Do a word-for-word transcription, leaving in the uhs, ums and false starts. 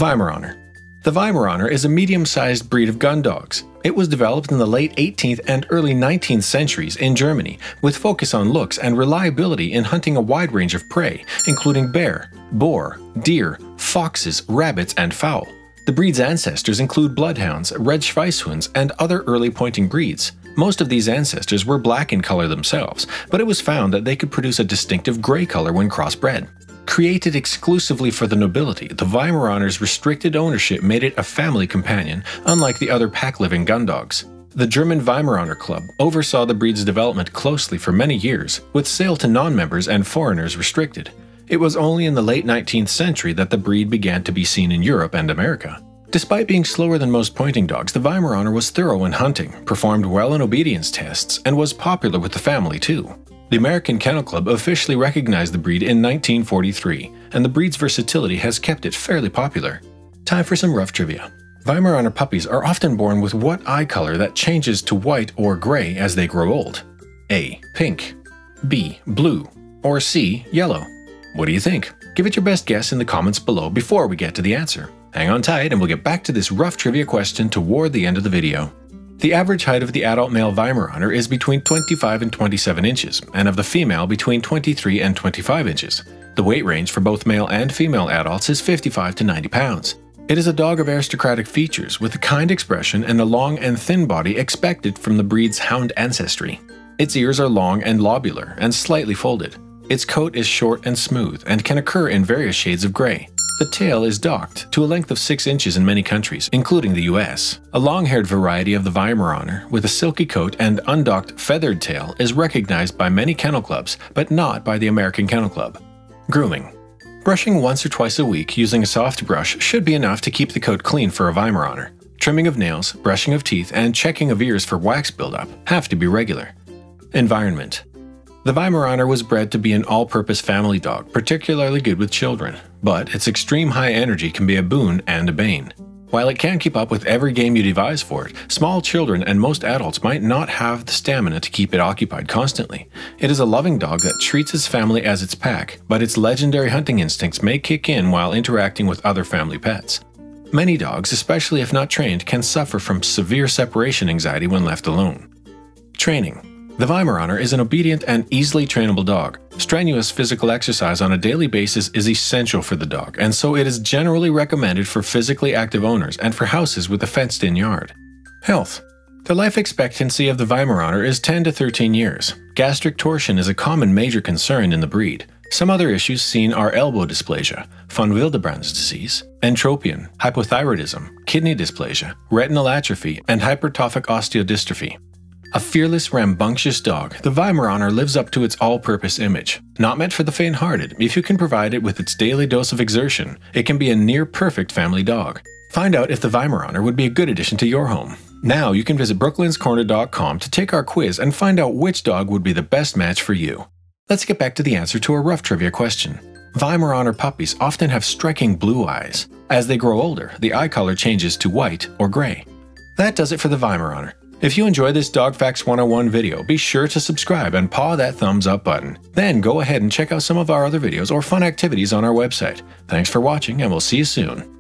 Weimaraner. The Weimaraner is a medium-sized breed of gun dogs. It was developed in the late eighteenth and early nineteenth centuries in Germany, with focus on looks and reliability in hunting a wide range of prey, including bear, boar, deer, foxes, rabbits, and fowl. The breed's ancestors include bloodhounds, red Schweisshunds, and other early pointing breeds. Most of these ancestors were black in color themselves, but it was found that they could produce a distinctive gray color when crossbred. Created exclusively for the nobility, the Weimaraner's restricted ownership made it a family companion, unlike the other pack-living gun dogs. The German Weimaraner Club oversaw the breed's development closely for many years, with sale to non-members and foreigners restricted. It was only in the late nineteenth century that the breed began to be seen in Europe and America. Despite being slower than most pointing dogs, the Weimaraner was thorough in hunting, performed well in obedience tests, and was popular with the family too. The American Kennel Club officially recognized the breed in nineteen forty-three, and the breed's versatility has kept it fairly popular. Time for some rough trivia. Weimaraner puppies are often born with what eye color that changes to white or gray as they grow old? A. Pink, B. Blue, or C. Yellow? What do you think? Give it your best guess in the comments below before we get to the answer. Hang on tight and we'll get back to this rough trivia question toward the end of the video. The average height of the adult male Weimaraner is between twenty-five and twenty-seven inches, and of the female between twenty-three and twenty-five inches. The weight range for both male and female adults is fifty-five to ninety pounds. It is a dog of aristocratic features with a kind expression and a long and thin body expected from the breed's hound ancestry. Its ears are long and lobular and slightly folded. Its coat is short and smooth and can occur in various shades of gray. The tail is docked to a length of six inches in many countries, including the U S. A long-haired variety of the Weimaraner, with a silky coat and undocked feathered tail, is recognized by many kennel clubs, but not by the American Kennel Club. Grooming. Brushing once or twice a week using a soft brush should be enough to keep the coat clean for a Weimaraner. Trimming of nails, brushing of teeth, and checking of ears for wax buildup have to be regular. Environment. The Weimaraner was bred to be an all-purpose family dog, particularly good with children, but its extreme high energy can be a boon and a bane. While it can keep up with every game you devise for it, small children and most adults might not have the stamina to keep it occupied constantly. It is a loving dog that treats its family as its pack, but its legendary hunting instincts may kick in while interacting with other family pets. Many dogs, especially if not trained, can suffer from severe separation anxiety when left alone. Training. The Weimaraner is an obedient and easily trainable dog. Strenuous physical exercise on a daily basis is essential for the dog, and so it is generally recommended for physically active owners and for houses with a fenced-in yard. Health. The life expectancy of the Weimaraner is ten to thirteen years. Gastric torsion is a common major concern in the breed. Some other issues seen are elbow dysplasia, von Willebrand's disease, entropion, hypothyroidism, kidney dysplasia, retinal atrophy, and hypertrophic osteodystrophy. A fearless, rambunctious dog, the Weimaraner lives up to its all-purpose image. Not meant for the faint-hearted, if you can provide it with its daily dose of exertion, it can be a near-perfect family dog. Find out if the Weimaraner would be a good addition to your home. Now you can visit brooklyn's corner dot com to take our quiz and find out which dog would be the best match for you. Let's get back to the answer to our rough trivia question. Weimaraner puppies often have striking blue eyes. As they grow older, the eye color changes to white or gray. That does it for the Weimaraner. If you enjoyed this Dog Facts one oh one video, be sure to subscribe and paw that thumbs up button. Then go ahead and check out some of our other videos or fun activities on our website. Thanks for watching, and we'll see you soon.